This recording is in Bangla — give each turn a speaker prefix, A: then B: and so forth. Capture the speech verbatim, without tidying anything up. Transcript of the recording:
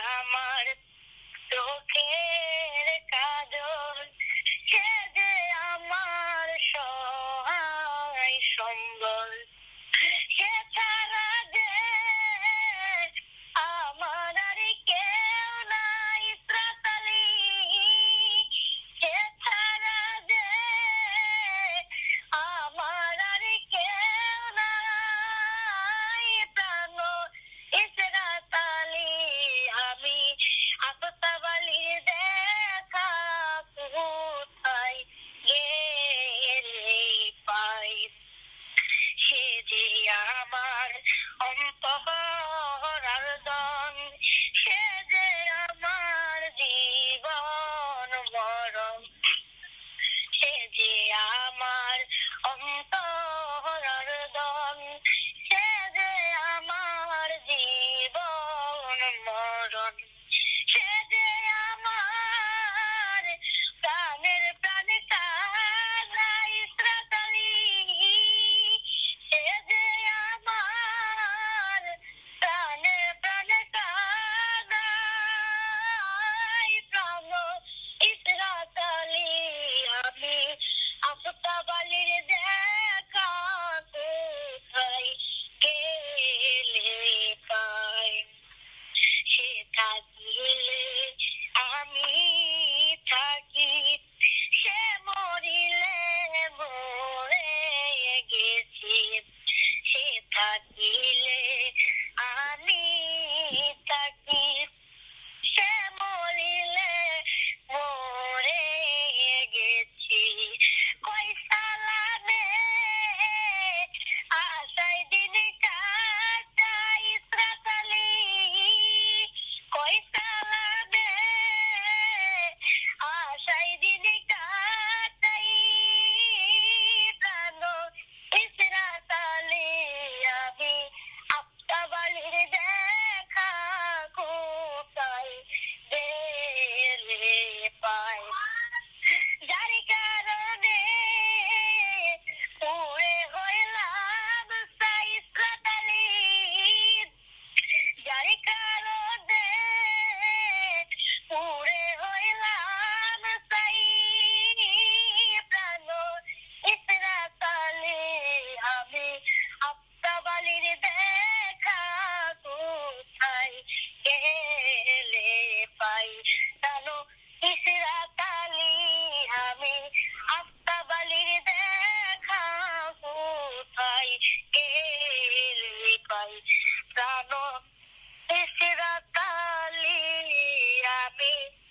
A: আমার চোখের কাজল, সে যে আমার সহায় সম্বল, সে ছাড়া যে আমার আর কেউ নাই ত্রাতালি, সে ছাড়া যে আমার আর কেউ নাই প্রাণ ইসরাতালি। আমি আততাবালি দেখা কোথায় গেলে পাই, সে যে আমার অন্তরার্ধন, সে যে আমার জীবন মরণ, সে যে আমার অন্তরার্ধন, সে যে আমার জীবন মরণ, সে যে আমার প্রাণের প্রাণ তারা ইসরাতালি, সে যে আমার প্রাণের প্রাণ তারা প্রাণ ইসরাতালি। আমি আততাবালির দেখা কোথায় গেলে পাই, সে থাকিলে আমি থাকি, সে মরিলে মরে গেছি, সে থাকিলে আমি থাকি, সে মরিলে মরে গেছি। কই সালামে আশায় দিন কাটাই ইসরাতালি, কই সালামে আশায় দিন কাটাই প্রাণ ইসরাতালি। আমি আততাবালির দেখা কোথায় গেলে পাই, যার কারণে পুড়ে হইলাম ছাই ইসরাতালি, যার কারণে পুড়ে হইলাম ছাই প্রাণ ইসরাতালি। আমি আততাবালির দেখা কোথায় গেলে পাই, জানো ইসরাতালি। আমি আততাবালির দেখা কোথায় গেলে পাই, জানো ইসরাতালি। আমি